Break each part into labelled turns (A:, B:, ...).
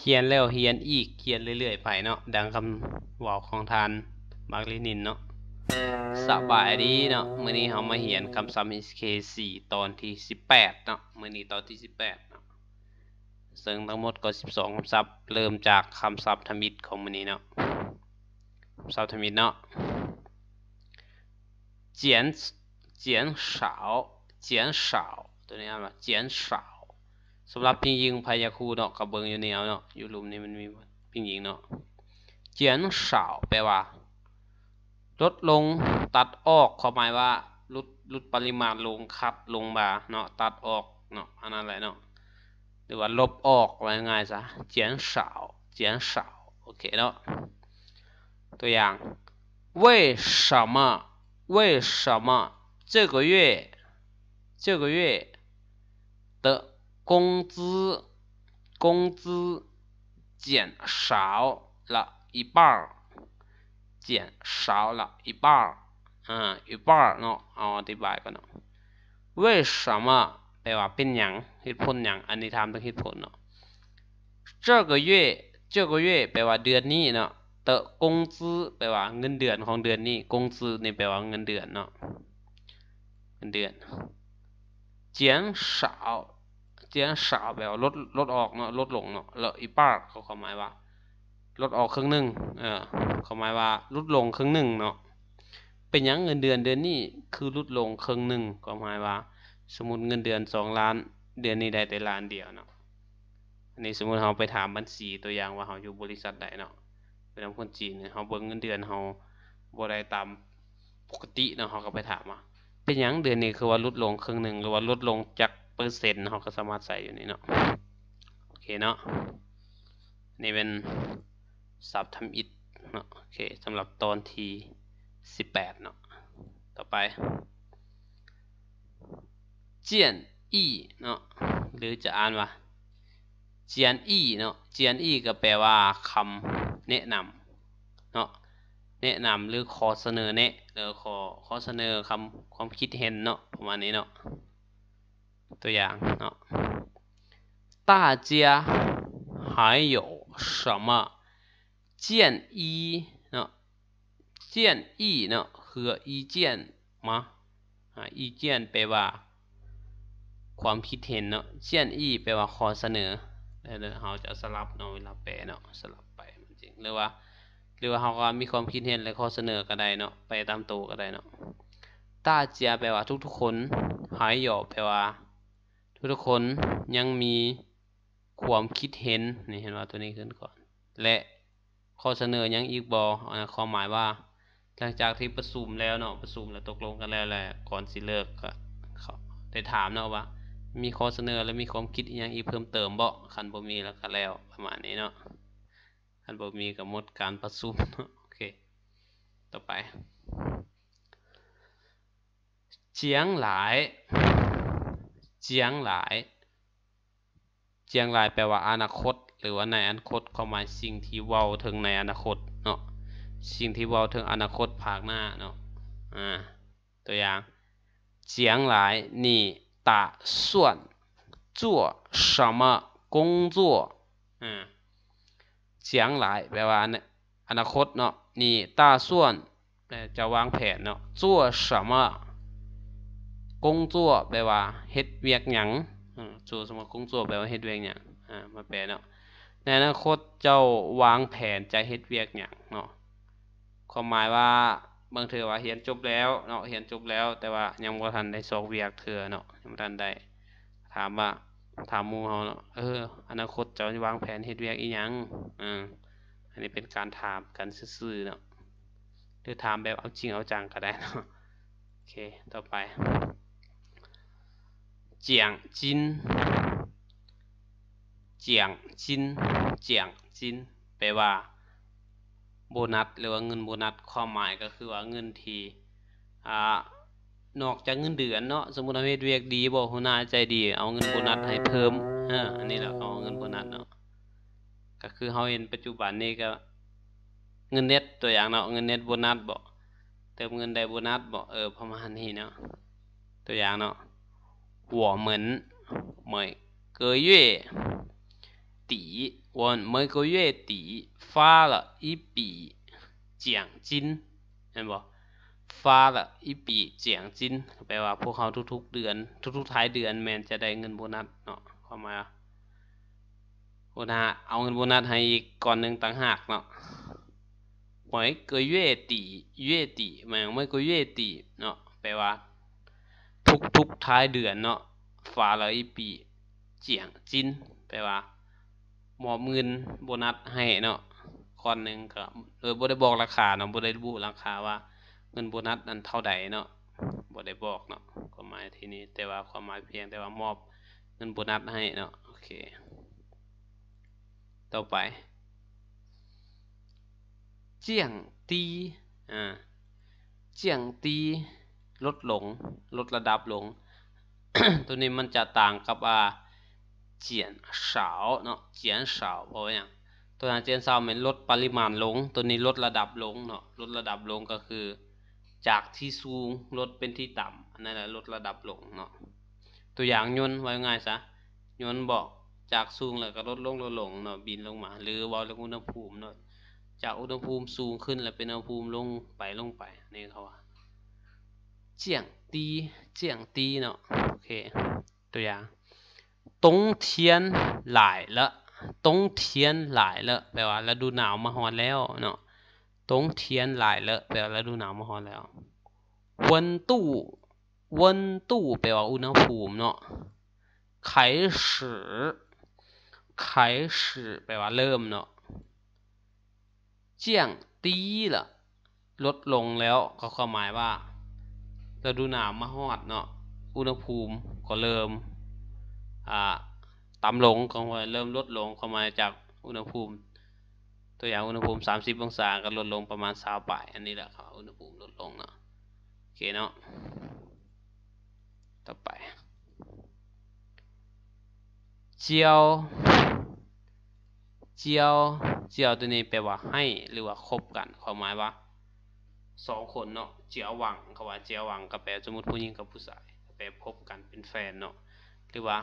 A: เขียนแล้วเขียนอีกเขียนเรื่อยๆไปเนาะดังคำว่าของทานมาร์กลินินเนาะสบายดีเนาะมื้อนี้เรามาเขียนคำศัพท์ SK4 ตอนที่18เนาะมื้อนี้ตอนที่18เนาะซึ่งทั้งหมดก็12คำศัพท์เริ่มจากคำศัพท์ธมิตของมื้อนี้เนาะคำศัพท์ธมิตเนาะ减减少减少ตัวนี้อ่านว่า减少สำหรับพิงยิงพยาคูเนาะกับเบิงอยู่แนวเนาะอยู่หลุมนี้มันมีพิงยิงเนาะเจียนสาวแปลว่าลดลงตัดออกความหมายว่าลดปริมาณลงคัดลงมาเนาะตัดออกเนาะอันนั้นแหละเนาะหรือว่าลบออกว่าง่ายซะเจียนสาวเจียนสาวโอเคเนาะตัวอย่าง为什么为什么这个月的工资减少了一半减少了一半一半เนาะเอาอธิบายกันเนาะ为什么แปลว่าเป็นหยังเหตุผลหยังอันนี้ถามถึงเหตุผลเนาะ这个月แปลว่าเดือนนี้เนาะ的工资แปลว่าเงินเดือนของเดือนนี้工资นี่แปลว่าเงินเดือนเนาะเงินเดือน减少减少แปลว่าลดออกเนาะลดลงเนาะแล้วอีป้าเขาความหมายว่าลดออกครึ่งหนึ่งความหมายว่าลดลงครึ่งหนึ่งเนาะเป็นยังเงินเดือนนี้คือลดลงครึ่งหนึ่งความหมายว่าสมมุติเงินเดือน2 ล้านเดือนนี้ได้แต่ล้านเดียวเนาะอันนี้สมมุติเราไปถามบัญชีตัวอย่างว่าเราอยู่บริษัทใดเนาะเป็นคนจีนเราเบิ่งเงินเดือนเราบ่ได้ตามปกติเนาะเราก็ไปถามว่าเป็นยังเดือนนี้คือว่าลดลงครึ่งหนึ่งหรือว่าลดลงจากเปอร์เซ็นต์เราก็สามารถใส่อยู่นี่เนาะโอเคเนาะนี่เป็นศัพท์ทำอิฐเนาะโอเคสำหรับตอนที่18เนาะต่อไปเจียนอี้เนาะหรือจะอ่านว่าเจียนอี้เนาะเจียนอี้ก็แปลว่าคำแนะนำเนาะแนะนำหรือขอเสนอแนะหรือขอเสนอความคิดเห็นเนาะประมาณนี้เนาะตัวอย่างเนาะ大家还有什么建议เนาะ建议เนาะคือ意见มั้ย意见แปลว่าความคิดเห็นเนาะเจียนอี้แปลว่าขอเสนอแล้วเราจะสลับเนาะเวลาแปลเนาะสลับไปจริงหรือว่าเราก็มีความคิดเห็นและข้อเสนอก็ได้เนาะไปตามตัวก็ได้เนาะ大家แปลว่าทุกคน还有แปลว่าทุกคนยังมีความคิดเห็นนี่เห็นว่าตัวนี้ขึ้นก่อนและข้อเสนอยังอีกบ่ความหมายว่าหลังจากที่ประชุมแล้วเนาะประชุมแล้วตกลงกันแล้วแหละก่อนสิเลิกก็ได้ถามเนาะว่ามีข้อเสนอและมีความคิดยังอีกเพิ่มเติมบ่คันบ่มีแล้วก็แล้วประมาณนี้เนาะคันบ่มีก็หมดการประชุมโอเคต่อไป将来แปลว่าอนาคตหรือว่าในอนาคตความหมายสิ่งที่เว้าถึงในอนาคตเนาะสิ่งที่เว้าถึงอนาคตภาคหน้าเนาะตัวอย่าง将来你打算做什么工作将来แปลว่าอนาคตเนาะนี่打算จะวางแผนเนาะ做什么工作แปลว่าเฮ็ดเวียกหยัง做什么工作แปลว่าเฮ็ดเวียกหยังมาแปลเนาะในอนาคตเจ้าวางแผนจะเฮ็ดเวียกหยังเนาะความหมายว่าบางเทื่อว่าเรียนจบแล้วเนาะเรียนจบแล้วแต่ว่ายังบ่ทันได้สอบเวียกเทื่อเนาะยังบ่ทันได้ถามหมู่เฮาเนาะอนาคตเจ้าวางแผนเฮ็ดเวียกอีหยังอันนี้เป็นการถามกันซื่อๆเนาะหรือถามแบบเอาจริงเอาจังก็ได้เนาะโอเคต่อไป奖金แปลว่าโบนัสหรือว่าเงินโบนัสความหมายก็คือว่าเงินที่นอกจากเงินเดือนเนาะสมมุติว่าเฮ็ดเวียกดีบ่หัวหน้าใจดีเอาเงินโบนัสให้เพิ่มอันนี้แหละเอาเงินโบนัสเนาะก็คือเฮาเห็นปัจจุบันนี้ก็เงินเน็ตตัวอย่างเนาะเงินเน็ตโบนัสบ่เติมเงินได้โบนัสบ่ประมาณนี้เนาะตัวอย่างเนาะ我们每个月底我每个月底发了一笔奖金เห็นบ่ฟ้าละอีปีเจียงจินแปลว่าพวกเขาทุกๆเดือนทุกๆท้ายเดือนแมนจะได้เงินโบนัสเนาะความหมายโบนัสเอาเงินโบนัสให้อีกก่อนหนึ่งต่างหากเนาะ每个月底月底หมาย每个月底เนาะแปลว่าทุกท้ายเดือนเนาะฟ้าละอีปีเจียงจินแปลว่ามอบเงินโบนัสให้เนาะก่อนหนึ่งก็บ่ได้บอกราคาเนาะบ่ได้ระบุราคาว่าเงินโบนัสนั้นเท่าใดเนาะบ่ได้บอกเนาะความหมายที่นี้แต่ว่าความหมายเพียงแต่ว่ามอบเงินโบนัสให้เนาะโอเคต่อไปเจียงตีเจียงตีลดลงลดระดับลง ตัวนี้มันจะต่างกับเจียนเฉาเนาะเจียนเฉาเพราะว่าอย่างตัวนั้นเจียนเฉามันลดปริมาณลงตัวนี้ลดระดับลงเนาะลดระดับลงก็คือจากที่สูงลดเป็นที่ต่ำอันนั้นแหละลดระดับลงเนาะตัวอย่างยนต์ไว้ง่ายซะยนต์บอกจากสูงแล้วก็ลดลงเนาะบินลงมาหรือว่าเรื่องอุณหภูมิเนาะจากอุณหภูมิสูงขึ้นแล้วเป็นอุณหภูมิลงไปนี่เขาว่าเจียงตีเนาะโอเคตัวอย่าง冬天来了冬天来了แปลว่าฤดูหนาวมาฮอดแล้วเนาะ冬天来了แปลว่าฤดูหนาวมาฮอดแล้ว温度แปลว่าอุณหภูมิเนาะ开始แปลว่าเริ่มเนาะเจียงตีละลดลงแล้วก็ความหมายว่าฤดูหนาวมาฮอดเนาะอุณหภูมิก็เริ่มต่ำลงก็เริ่มลดลงความหมายจากอุณหภูมิตัวอย่างอุณหภูมิ30องศาก็ลดลงประมาณ20ปลายอันนี้แหละครับอุณหภูมิลดลงเนาะโอเคเนาะต่อไปเจียวตัวนี้แปลว่าให้หรือว่าคบกันความหมายว่า2คนเนาะเจียวหวังเขาว่าเจียวหวังก็แปลสมมุติผู้หญิงกับผู้ชายแปลพบกันเป็นแฟนเนาะหรือว่า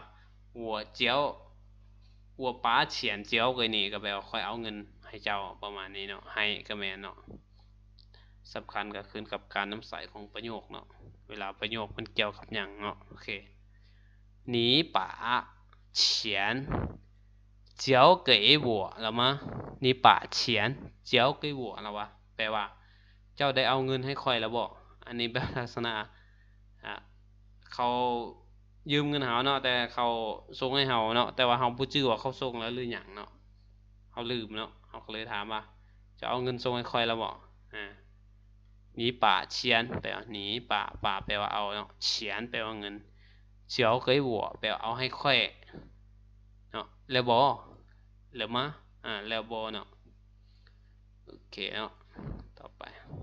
A: 我把钱交给你ก็แปลว่าค่อยเอาเงินให้เจ้าประมาณนี้เนาะให้ก็แม่นเนาะสำคัญก็ขึ้นกับการน้ำใสของประโยคเนาะเวลาประโยคมันเกี่ยวกับอย่างเนาะโอเค你把钱交给我了吗你把钱交给我แล้ววะแปลว่าเจ้าได้เอาเงินให้ค่อยแล้วบ่อันนี้แบบลักษณะเขายืมเงินเฮาเนาะแต่เขาส่งให้เฮาเนาะแต่ว่าเฮาบ่จื้อว่าเขาส่งแล้วหรือหยังเนาะเฮาลืมเนาะเฮาก็เลยถามว่าจะเอาเงินส่งให้ค่อยแล้วบ่你把钱แปลว่า你把แปลว่าเอาเนาะ钱แปลว่าเงิน交给我แปลว่าเอาให้ค่อยเนาะแล้วบ่แล้วมาแล้วบ่เนาะโอเคเนาะต่อไป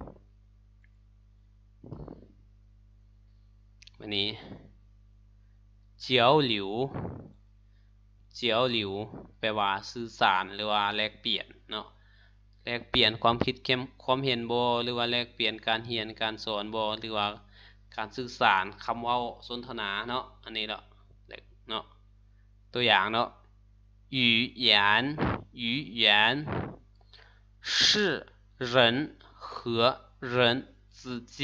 A: วันนี้交流แปลว่าสื่อสารหรือว่าแลกเปลี่ยนเนาะแลกเปลี่ยนความคิดความเห็นบ่หรือว่าแลกเปลี่ยนการเรียนการสอนบ่หรือว่าการสื่อสารคำเว้าสนทนาเนาะอันนี้เนาะตัวอย่างเนาะ语言是人和人之间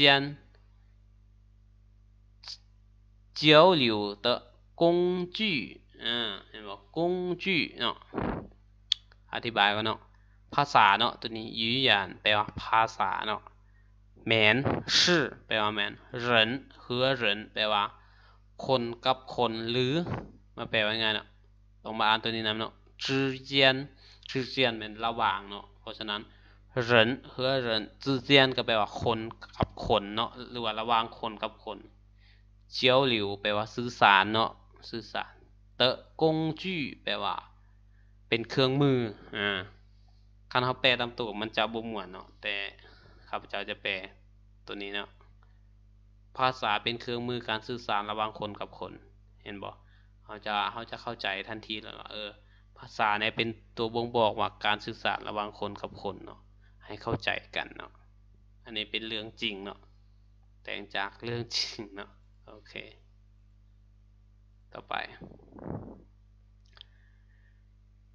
A: 交流的工具เห็นบ่工具เนาะอธิบายกันเนาะภาษาเนาะตัวนี้语言แปลว่าภาษาเนาะแมนชื่อแปลว่าแมน人和人แปลว่าคนกับคนหรือมาแปลว่าไงเนาะต้องมาอ่านตัวนี้นำเนาะ之间เป็นระหว่างเนาะเพราะฉะนั้น人和人之间ก็แปลว่าคนกับคนเนาะหรือว่าระหว่างคนกับคน交流แปลว่าสื่อสารเนาะสื่อสาร的工具แปลว่าเป็นเครื่องมือคันเขาแปลตามตัวมันจะบ่ม่วนเนาะแต่ข้าพเจ้าจะแปลตัวนี้เนาะภาษาเป็นเครื่องมือการสื่อสารระหว่างคนกับคนเห็นบ่เขาจะเข้าใจทันทีแล้วภาษาเนี่ยเป็นตัวบ่งบอกว่าการสื่อสารระหว่างคนกับคนเนาะให้เข้าใจกันเนาะอันนี้เป็นเรื่องจริงเนาะแต่งจากเรื่องจริงเนาะโอเคต่อไป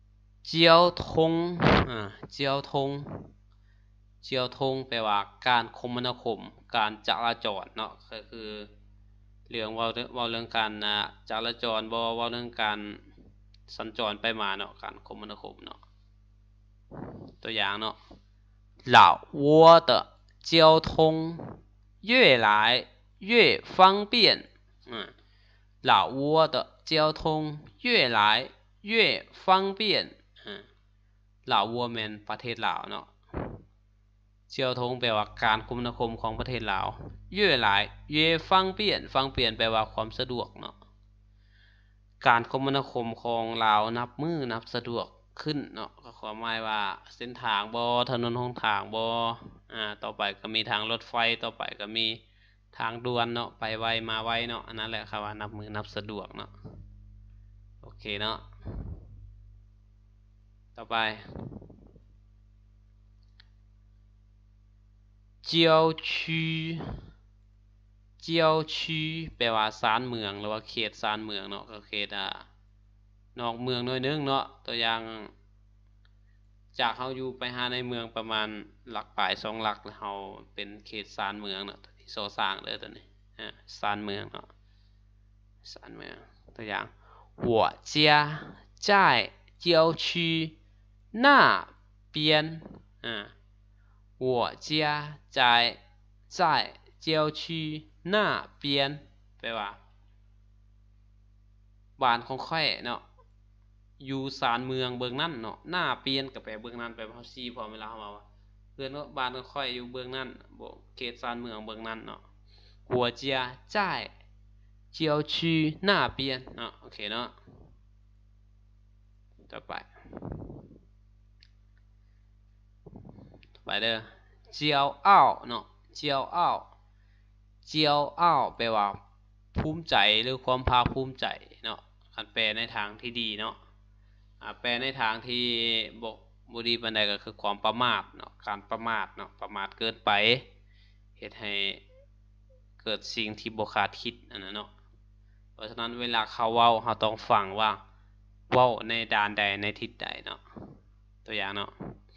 A: เจียวทงเจียวทงเจียวทงแปลว่าการคมนาคมการจราจรเนาะก็คือเรื่องว่าเรื่องการจราจรว่าเรื่องการสัญจรไปมาเนาะการคมนาคมเนาะตัวอย่างเนาะ老挝的交通越来越方便老挝的交通越来越方便ลาววัวแมนประเทศลาวเนาะเจียวทงแปลว่าการคมนาคมของประเทศลาวเย่หลายเย่ฟังเปลี่ยนแปลว่าความสะดวกเนาะการคมนาคมของลาวนับสะดวกขึ้นเนาะก็ความหมายว่าเส้นทางถนนหนทางต่อไปก็มีทางรถไฟต่อไปก็มีทางด่วนเนาะไปไวมาไวเนาะอันนั้นแหละครับว่านับสะดวกเนาะโอเคเนาะต่อไปเจียวชีแปลว่าซานเมืองหรือว่าเขตซานเมืองเนาะก็เขตนอกเมืองหน่อยนึงเนาะตัวอย่างจากเฮาอยู่ไปหาในเมืองประมาณหลักปลาย2 หลักแล้วเฮาเป็นเขตซานเมืองเนาะที่โซสร้างเลยตัวนี้ซานเมืองเนาะซานเมืองตัวอย่าง我家在郊区那边我家在郊区那边แปลว่าบ้านของข้อยเนาะอยู่ศาลเมืองเบืองนั่นเนาะหน้าเปลี่ยนกับแปลเบืองนั่นแปลว่าซีพอเวลาเฮามาว่าเพื่อนว่าบ้านของข้อยอยู่เบืองนั่นบ่เขตศาลเมืองเบืองนั่นเนาะ我家在郊区那边เนาะโอเคเนาะต่อไปเด้อเจียวอ้าวเนาะเจียวอ้าวแปลว่าภูมิใจหรือความภาคภูมิใจเนาะคันแปลในทางที่ดีเนาะแปลในทางที่บ่ดีปานใดก็คือความประมาทเนาะการประมาทเนาะประมาทเกินไปเฮ็ดให้เกิดสิ่งที่บ่คาดคิดอันนั้นเนาะเพราะฉะนั้นเวลาเขาเว้าเราต้องฟังว่าเว้าในด้านใดในทิศใดเนาะตัวอย่างเนาะ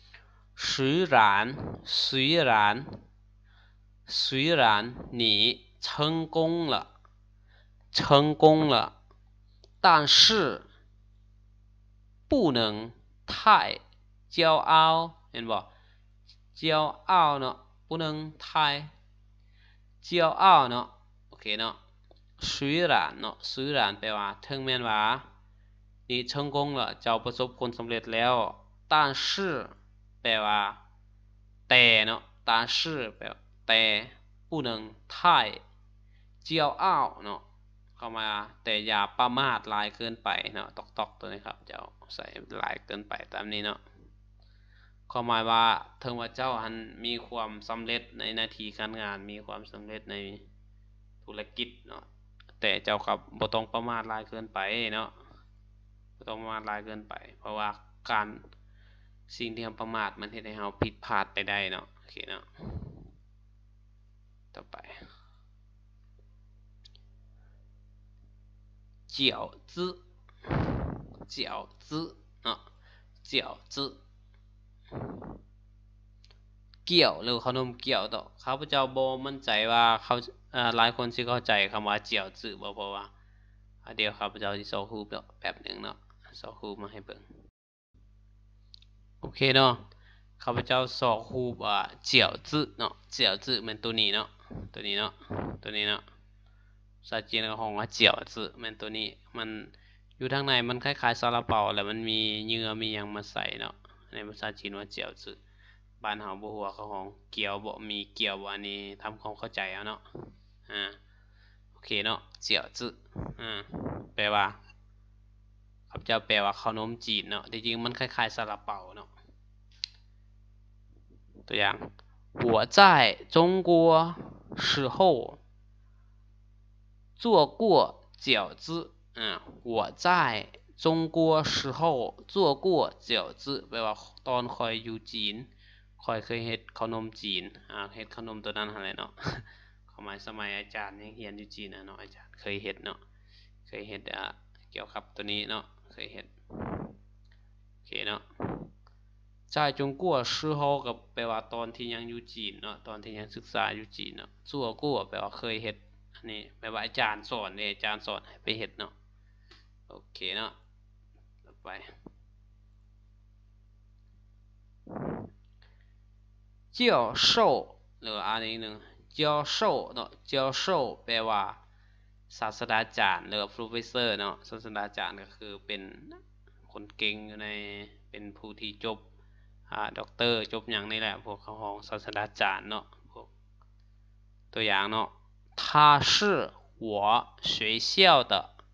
A: 虽然你成功了但是不能太骄傲เห็นบ่骄傲เนาะ不能太骄傲เนาะโอเคเนาะ虽然เนาะ虽然แปลว่าถึงแม้นว่านี่成功了เจ้าประสบผลสำเร็จแล้ว但是แปลว่าแต่เนาะ但是แปลว่าแต่不能太骄傲เนาะเข้ามาแต่อย่าประมาทหลายเกินไปเนาะตอกตัวนี้ครับเจ้าใส่หลายเกินไปตามนี้เนาะความหมายว่าถึงว่าเจ้ามีความสำเร็จในหน้าที่การงานมีความสำเร็จในธุรกิจเนาะแต่เจ้าครับบ่ต้องประมาทหลายเกินไปเนาะบ่ต้องประมาทหลายเกินไปเพราะว่าการสิ่งที่เราประมาทมันเฮ็ดให้เราผิดพลาดไปได้เนาะโอเคเนาะต่อไป饺子เนาะ饺子เกี่ยวหรือขนมเกี่ยวต่อข้าพเจ้าบ่มั่นใจว่าเขาหลายคนสิเข้าใจคำว่าเจียวจื้อบ่เพราะว่าเดี๋ยวข้าพเจ้าสิโชว์รูปแป๊บนึงเนาะโชว์รูปมาให้เบิ่งโอเคเนาะข้าพเจ้าโชว์รูปเจียวจื้อเนาะเจียวจื้อมันตัวนี้เนาะตัวนี้เนาะภาษาจีนก็ฮ้องว่าเจียวจื้อมันตัวนี้มันอยู่ทางในมันคล้ายๆซาลาเปาแล้วมันมีเนื้อมีหยังมาใส่เนาะในภาษาจีนว่าเจียวจื้อบ้านเฮาบ่ฮู้ว่าเขาฮ้องเกี๊ยวบ่มีเกี๊ยวบ่อันนี้ทำความเข้าใจเอาเนาะโอเคเนาะเจียวจื้อแปลว่าข้าพเจ้าแปลว่าขนมจีนเนาะจริงๆมันคล้ายๆซาลาเปาเนาะตัวอย่าง我在中国时候做过饺子我在中国时候做过饺子แปลว่าตอนคอยอยู่จีนคอยเคยเฮ็ดขนมจีนเฮ็ดขนมตัวนั้นอะไรเนาะสมัยอาจารย์ยังเรียนอยู่จีนเนาะอาจารย์เคยเฮ็ดเนาะเคยเฮ็ดเกี่ยวกับตัวนี้เนาะเคยเฮ็ดโอเคเคเนาะ在中国时候ก็แปลว่าตอนที่ยังอยู่จีนเนาะตอนที่ยังศึกษาอยู่จีนเนาะสั่วกู้แปลว่าเคยเฮ็ดอันนี้แปลว่าอาจารย์สอนอาจารย์สอนให้ไปเฮ็ดเนาะโอเคเนาะต่อไป教授หรืออันนี้หนึ่ง教授เนาะ教授แปลว่าศาสตราจารย์หรือ professor เนาะศาสตราจารย์ก็คือเป็นคนเก่งอยู่ในเป็นผู้ที่จบด็อกเตอร์จบอย่างนี้แหละพวกเขาของศาสตราจารย์เนาะพวกตัวอย่างเนาะ他是我学校的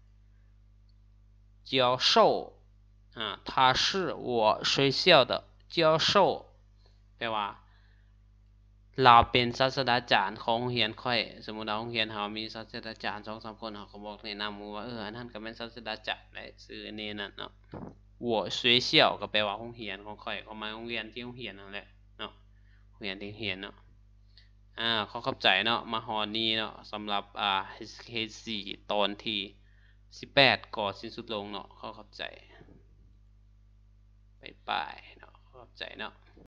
A: 教授他是我学校的教授แปลว่าเราเป็นศาสตราจารย์ของโรงเรียนค่อยสมมุติว่าโรงเรียนเรามีศาสตราจารย์ 2-3 คนเขาก็บอกแนะนำว่าอันนั้นก็เป็นศาสตราจารย์ได้ชื่ออันนี้นั่นเนาะ我学校ก็แปลว่าโรงเรียนของค่อยก็หมายโรงเรียนที่โรงเรียนนั่นแหละเนาะโรงเรียนที่เรียนเนาะขอเข้าใจเนาะมาฮอดนี้เนาะสำหรับH4 ตอนที่18ก่อสิ้นสุดลงเนาะขอเข้าใจบ๊ายบายเนาะขอเข้าใจเนาะ